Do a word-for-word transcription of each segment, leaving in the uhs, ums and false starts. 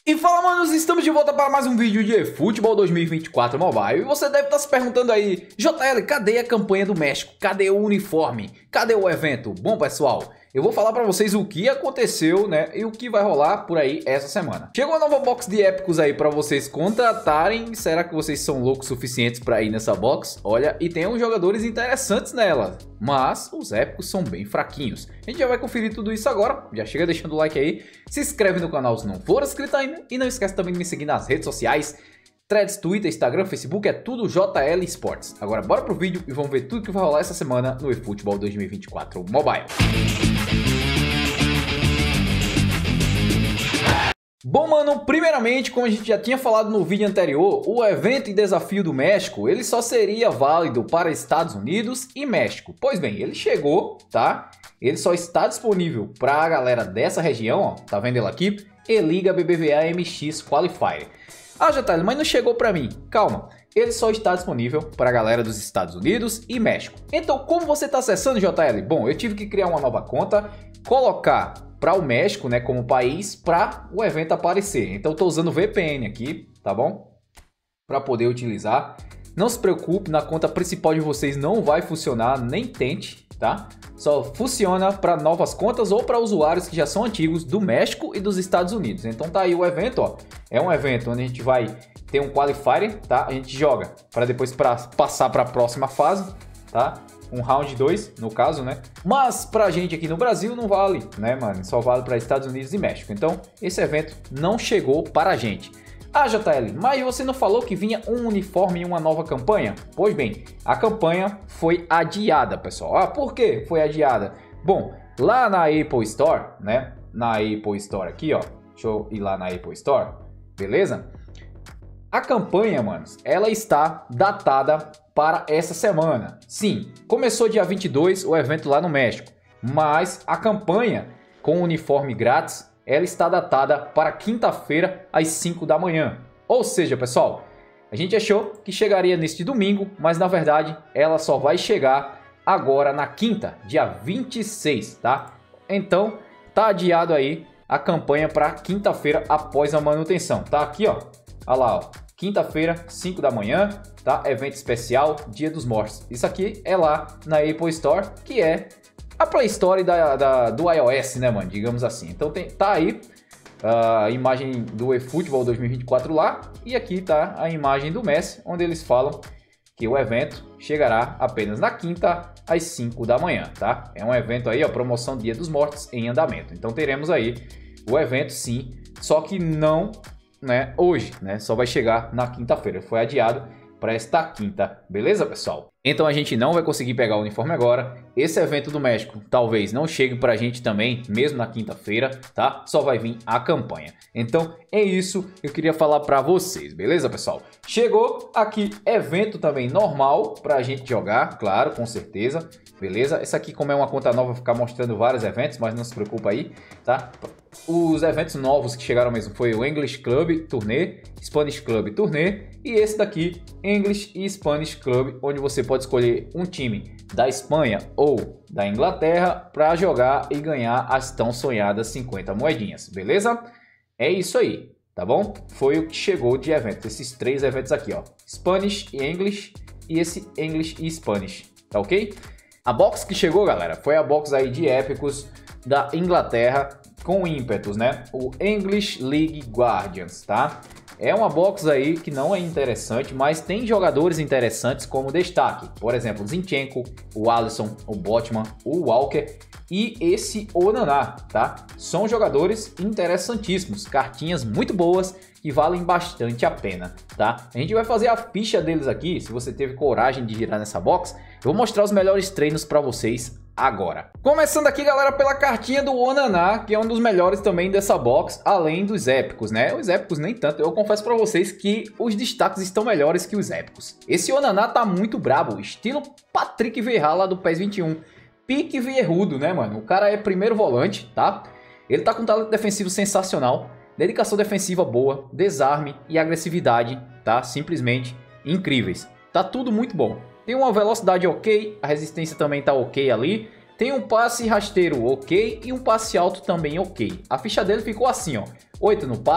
E fala, manos, estamos de volta para mais um vídeo de Futebol dois mil e vinte e quatro Mobile. E você deve estar se perguntando aí, J L, cadê a campanha do México? Cadê o uniforme? Cadê o evento? Bom, pessoal, eu vou falar para vocês o que aconteceu, né, e o que vai rolar por aí essa semana. Chegou a nova box de épicos aí para vocês contratarem. Será que vocês são loucos suficientes para ir nessa box? Olha, e tem uns jogadores interessantes nela, mas os épicos são bem fraquinhos. A gente já vai conferir tudo isso agora. Já chega deixando o like aí, se inscreve no canal se não for inscrito ainda e não esquece também de me seguir nas redes sociais. Threads, Twitter, Instagram, Facebook, é tudo J L Sports. Agora bora pro vídeo e vamos ver tudo que vai rolar essa semana no eFootball dois mil e vinte e quatro Mobile. Bom, mano, primeiramente, como a gente já tinha falado no vídeo anterior, o evento e desafio do México, ele só seria válido para Estados Unidos e México. Pois bem, ele chegou, tá? Ele só está disponível para a galera dessa região, ó, tá vendo ele aqui? E-Liga B B V A M X Qualifier. Ah, J L, mas não chegou para mim. Calma, ele só está disponível para a galera dos Estados Unidos e México. Então, como você está acessando, J L? Bom, eu tive que criar uma nova conta, colocar para o México, né, como país, para o evento aparecer. Então, estou usando o V P N aqui, tá bom? Para poder utilizar. Não se preocupe, na conta principal de vocês não vai funcionar, nem tente, tá? Só funciona para novas contas ou para usuários que já são antigos do México e dos Estados Unidos. Então tá aí o evento, ó. É um evento onde a gente vai ter um qualifier, tá? A gente joga para depois pra passar para a próxima fase, tá? Um round dois, no caso, né? Mas pra gente aqui no Brasil não vale, né, mano? Só vale para Estados Unidos e México. Então, esse evento não chegou para a gente. Ah, J L, mas você não falou que vinha um uniforme e uma nova campanha? Pois bem, a campanha foi adiada, pessoal. Ah, por que foi adiada? Bom, lá na Apple Store, né? Na Apple Store aqui, ó. Deixa eu ir lá na Apple Store, beleza? A campanha, manos, ela está datada para essa semana. Sim, começou dia vinte e dois o evento lá no México, mas a campanha com o uniforme grátis, ela está datada para quinta-feira às cinco da manhã. Ou seja, pessoal, a gente achou que chegaria neste domingo, mas na verdade ela só vai chegar agora na quinta, dia vinte e seis, tá? Então, tá adiado aí a campanha para quinta-feira após a manutenção. Tá aqui, ó. Olha lá, ó. Quinta-feira, cinco da manhã, tá? Evento especial, Dia dos Mortos. Isso aqui é lá na Apple Store, que é a Play Store da, da, do iOS, né, mano? Digamos assim. Então tem, tá aí a imagem do eFootball dois mil e vinte e quatro lá. E aqui tá a imagem do Messi, onde eles falam que o evento chegará apenas na quinta às cinco da manhã, tá? É um evento aí, ó, promoção Dia dos Mortos em andamento. Então teremos aí o evento sim, só que não, né, hoje, né? Só vai chegar na quinta-feira. Foi adiado para esta quinta, beleza, pessoal? Então a gente não vai conseguir pegar o uniforme agora. Esse evento do México talvez não chegue para a gente também, mesmo na quinta-feira, tá? Só vai vir a campanha. Então é isso que eu queria falar para vocês, beleza, pessoal? Chegou aqui evento também normal para a gente jogar, claro, com certeza, beleza? Essa aqui, como é uma conta nova, vai ficar mostrando vários eventos, mas não se preocupa aí, tá? Os eventos novos que chegaram mesmo foi o English Club Tournée, Spanish Club Tournée e esse daqui, English e Spanish Club, onde você pode escolher um time da Espanha ou da Inglaterra para jogar e ganhar as tão sonhadas cinquenta moedinhas, beleza? É isso aí, tá bom? Foi o que chegou de evento, esses três eventos aqui, ó, Spanish e English e esse English e Spanish, tá ok? A box que chegou, galera, foi a box aí de épicos da Inglaterra, com ímpetos, né? O English League Guardians, tá? É uma box aí que não é interessante, mas tem jogadores interessantes como destaque. Por exemplo, o Zinchenko, o Alisson, o Botman, o Walker e esse Onaná, tá? São jogadores interessantíssimos, cartinhas muito boas que valem bastante a pena, tá? A gente vai fazer a ficha deles aqui, se você teve coragem de girar nessa box, eu vou mostrar os melhores treinos para vocês agora. Começando aqui, galera, pela cartinha do Onaná, que é um dos melhores também dessa box, além dos épicos, né? Os épicos nem tanto, eu confesso pra vocês que os destaques estão melhores que os épicos. Esse Onaná tá muito brabo, estilo Patrick Vieira lá do PES vinte e um. Pique Vierrudo, né, mano? O cara é primeiro volante, tá? Ele tá com um talento defensivo sensacional, dedicação defensiva boa, desarme e agressividade, tá? Simplesmente incríveis. Tá tudo muito bom. Tem uma velocidade ok, a resistência também tá ok ali. Tem um passe rasteiro ok e um passe alto também ok. A ficha dele ficou assim, ó. oito no passe,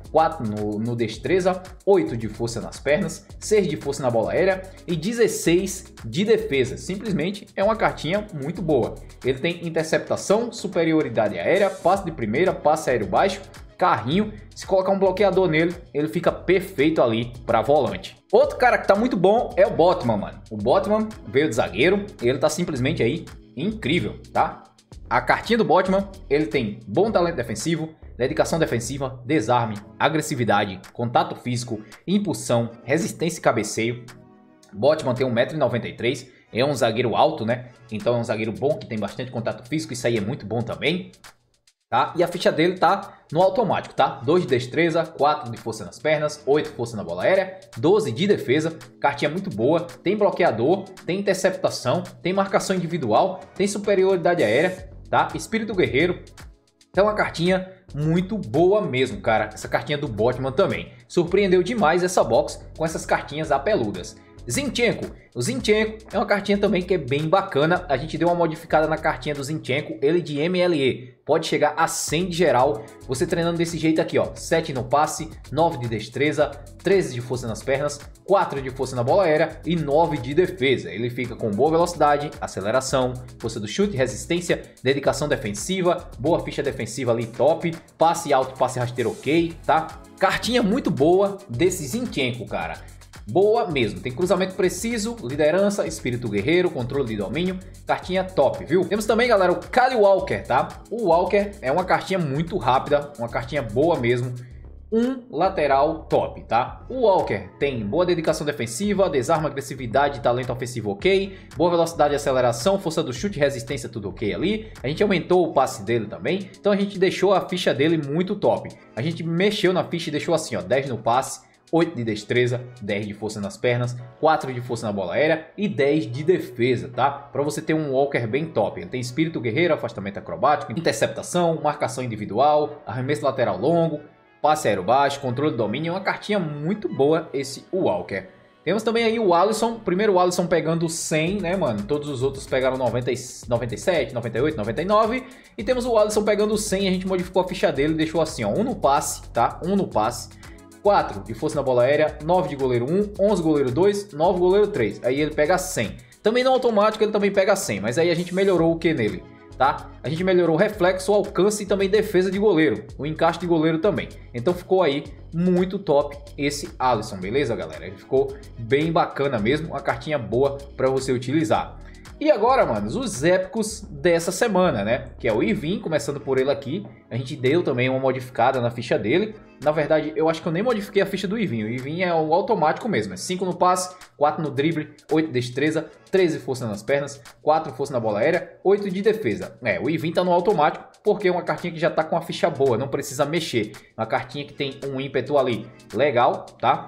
quatro no, no destreza, oito de força nas pernas, seis de força na bola aérea e dezesseis de defesa. Simplesmente é uma cartinha muito boa. Ele tem interceptação, superioridade aérea, passe de primeira, passe aéreo baixo, carrinho. Se colocar um bloqueador nele, ele fica perfeito ali para volante. Outro cara que tá muito bom é o Botman, mano. O Botman veio de zagueiro, ele tá simplesmente aí incrível, tá? A cartinha do Botman, ele tem bom talento defensivo, dedicação defensiva, desarme, agressividade, contato físico, impulsão, resistência e cabeceio. Botman tem um metro e noventa e três, é um zagueiro alto, né? Então é um zagueiro bom que tem bastante contato físico, isso aí é muito bom também. Tá? E a ficha dele tá no automático, tá? dois de destreza, quatro de força nas pernas, oito de força na bola aérea, doze de defesa, cartinha muito boa, tem bloqueador, tem interceptação, tem marcação individual, tem superioridade aérea, tá? Espírito guerreiro. Então é uma cartinha muito boa mesmo, cara. Essa cartinha do Botman também. Surpreendeu demais essa box com essas cartinhas apeludas. Zinchenko. O Zinchenko é uma cartinha também que é bem bacana. A gente deu uma modificada na cartinha do Zinchenko, ele de M L E. Pode chegar a cem de geral, você treinando desse jeito aqui, ó. sete no passe, nove de destreza, treze de força nas pernas, quatro de força na bola aérea e nove de defesa. Ele fica com boa velocidade, aceleração, força do chute, resistência, dedicação defensiva, boa ficha defensiva ali top, passe alto, passe rasteiro ok, tá? Cartinha muito boa desse Zinchenko, cara. Boa mesmo, tem cruzamento preciso, liderança, espírito guerreiro, controle de domínio, cartinha top, viu? Temos também, galera, o Kyle Walker, tá? O Walker é uma cartinha muito rápida, uma cartinha boa mesmo, um lateral top, tá? O Walker tem boa dedicação defensiva, desarma, agressividade, talento ofensivo ok, boa velocidade e aceleração, força do chute, resistência, tudo ok ali. A gente aumentou o passe dele também, então a gente deixou a ficha dele muito top. A gente mexeu na ficha e deixou assim, ó, dez no passe, oito de destreza, dez de força nas pernas, quatro de força na bola aérea e dez de defesa, tá? Para você ter um Walker bem top. Ele tem espírito guerreiro, afastamento acrobático, interceptação, marcação individual, arremesso lateral longo, passe aéreo baixo, controle de domínio. É uma cartinha muito boa esse Walker. Temos também aí o Alisson, primeiro o Alisson pegando cem, né, mano? Todos os outros pegaram noventa, noventa e sete, noventa e oito, noventa e nove. E temos o Alisson pegando cem, a gente modificou a ficha dele, deixou assim, ó, um no passe, tá? Um no passe. quatro de força na bola aérea, nove de goleiro um, onze goleiro dois, nove goleiro três. Aí ele pega cem. Também no automático ele também pega cem, mas aí a gente melhorou o que nele, tá? A gente melhorou o reflexo, o alcance e também defesa de goleiro, o encaixe de goleiro também. Então ficou aí muito top esse Alisson, beleza, galera? Ele ficou bem bacana mesmo, uma cartinha boa para você utilizar. E agora, manos, os épicos dessa semana, né? Que é o Irving, começando por ele aqui. A gente deu também uma modificada na ficha dele. Na verdade, eu acho que eu nem modifiquei a ficha do Irving. O Irving é o automático mesmo. É cinco no passe, quatro no drible, oito de destreza, treze força nas pernas, quatro força na bola aérea, oito de defesa. É, o Irving tá no automático porque é uma cartinha que já tá com a ficha boa, não precisa mexer. Uma cartinha que tem um ímpeto ali legal, tá?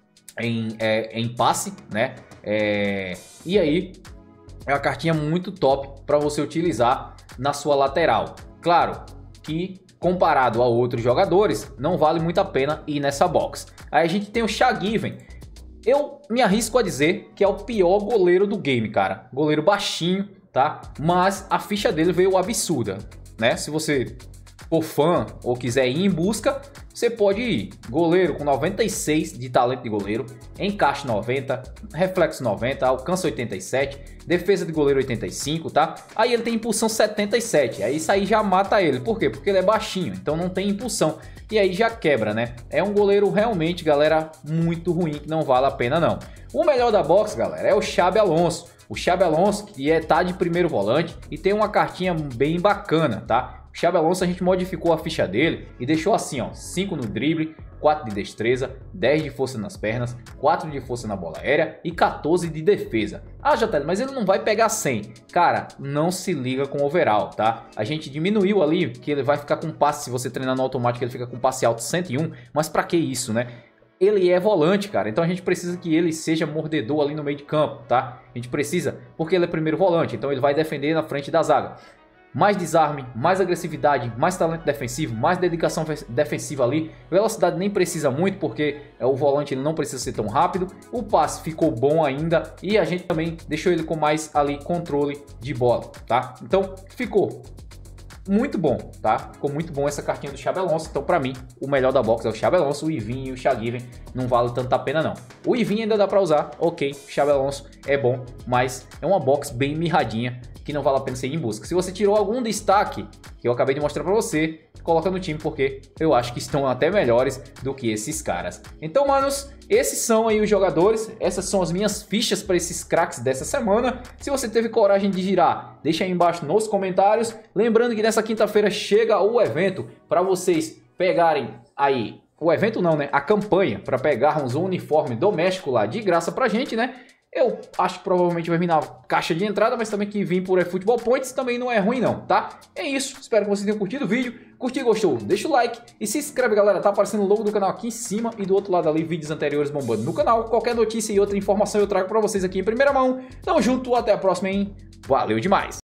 Em, é, em passe, né? É, e aí... é uma cartinha muito top para você utilizar na sua lateral. Claro que comparado a outros jogadores, não vale muito a pena ir nessa box. Aí a gente tem o Shagiven. Eu me arrisco a dizer que é o pior goleiro do game, cara. Goleiro baixinho, tá? Mas a ficha dele veio absurda, né? Se você for fã ou quiser ir em busca, você pode ir. Goleiro com noventa e seis de talento de goleiro, encaixe noventa, reflexo noventa, alcance oitenta e sete, defesa de goleiro oitenta e cinco, tá? Aí ele tem impulsão setenta e sete, aí isso aí já mata ele. Por quê? Porque ele é baixinho, então não tem impulsão. E aí já quebra, né? É um goleiro realmente, galera, muito ruim, que não vale a pena não. O melhor da box, galera, é o Xabi Alonso. O Xabi Alonso, que é, tá de primeiro volante e tem uma cartinha bem bacana, tá? O Xabi Alonso a gente modificou a ficha dele e deixou assim, ó, cinco no drible, quatro de destreza, dez de força nas pernas, quatro de força na bola aérea e quatorze de defesa. Ah, J L, mas ele não vai pegar cem. Cara, não se liga com o overall, tá? A gente diminuiu ali, que ele vai ficar com passe, se você treinar no automático ele fica com passe alto cento e um, mas pra que isso, né? Ele é volante, cara, então a gente precisa que ele seja mordedor ali no meio de campo, tá? A gente precisa, porque ele é primeiro volante, então ele vai defender na frente da zaga. Mais desarme, mais agressividade, mais talento defensivo, mais dedicação defensiva ali. Velocidade nem precisa muito, porque o volante ele não precisa ser tão rápido. O passe ficou bom ainda e a gente também deixou ele com mais ali controle de bola, tá? Então ficou muito bom, tá? Ficou muito bom essa cartinha do Xabi Alonso. Então, pra mim, o melhor da box é o Xabi Alonso. O Ivinho e o Xagiven não vale tanta pena, não. O Ivinho ainda dá pra usar, ok. O Xabi Alonso é bom, mas é uma box bem mirradinha, que não vale a pena você ir em busca. Se você tirou algum destaque, que eu acabei de mostrar pra você, coloca no time, porque eu acho que estão até melhores do que esses caras. Então, manos, esses são aí os jogadores. Essas são as minhas fichas para esses craques dessa semana. Se você teve coragem de girar, deixa aí embaixo nos comentários. Lembrando que nessa quinta-feira chega o evento para vocês pegarem aí... O evento não, né? A campanha para pegarmos um uniforme doméstico lá de graça pra gente, né? Eu acho que provavelmente vai vir na caixa de entrada, mas também que vir por eFootball Points também não é ruim não, tá? É isso, espero que vocês tenham curtido o vídeo. Curtiu, gostou? Deixa o like e se inscreve, galera. Tá aparecendo o logo do canal aqui em cima e do outro lado ali, vídeos anteriores bombando no canal. Qualquer notícia e outra informação eu trago pra vocês aqui em primeira mão. Tamo junto, até a próxima, hein? Valeu demais!